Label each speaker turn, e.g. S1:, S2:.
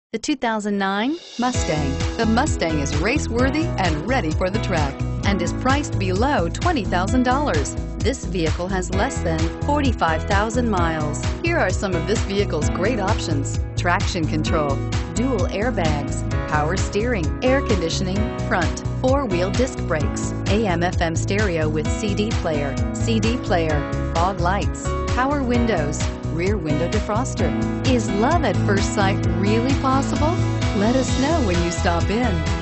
S1: The 2009 Mustang. The Mustang is race-worthy and ready for the track and is priced below $20,000. This vehicle has less than 45,000 miles. Here are some of this vehicle's great options: traction control, dual airbags, power steering, air conditioning, front, four-wheel disc brakes, AM/FM stereo with CD player, fog lights, power windows, rear window defroster. Is love at first sight really possible? Let us know when you stop in.